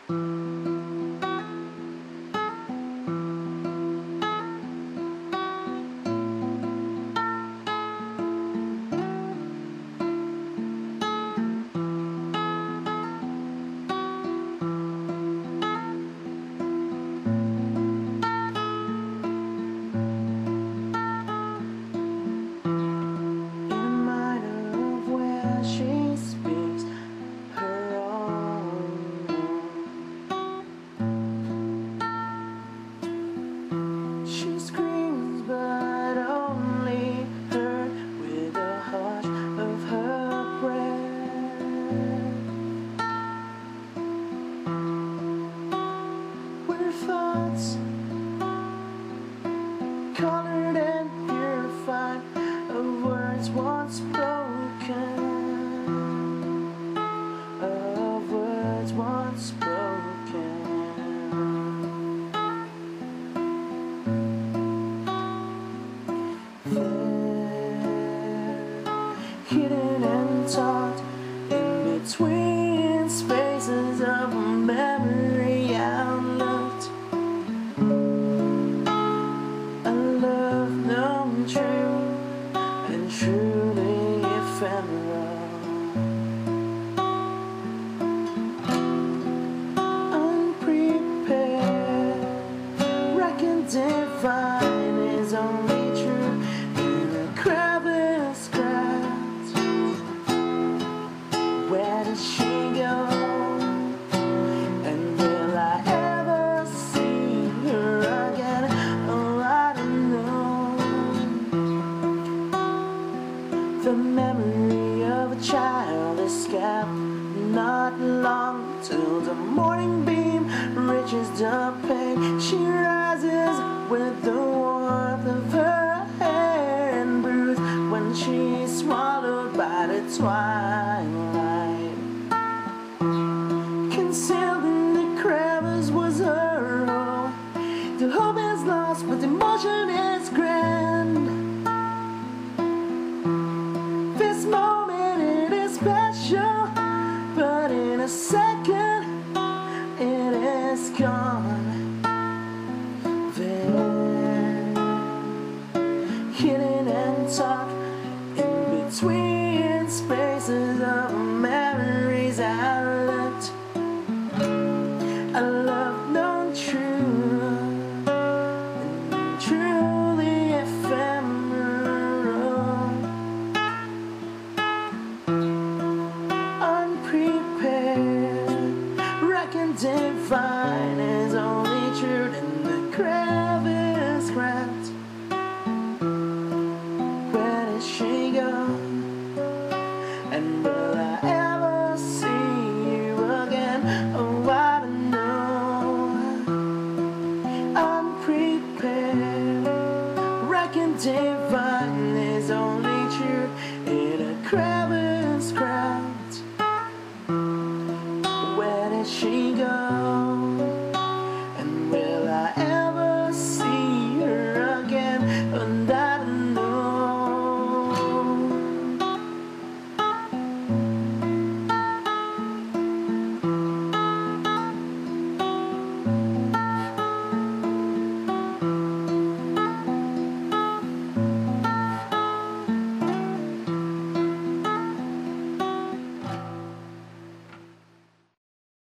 Colored and purified of words once spoken, of words once spoken. There, hidden and taught in between spaces of memory outlooked. True and truly ephemeral, unprepared, reckoned divine is only true in a crevice crept. Where does she go? And will I ever see her again? Oh, I don't know. The memory of a child is kept not long till the morning beam reaches the pane. She rises with the warmth of her hair and broods when she's swallowed by the twilight. Concealed in the crevice was her home. The hope is lost, but the emotion is grand. This moment it is special, but in a second it is gone. There, hidden and tucked in between spaces of memories I looked. A love known true and truly ephemeral, unprepared, reckoned divine is only truth in the crevice crept. Where did she go? And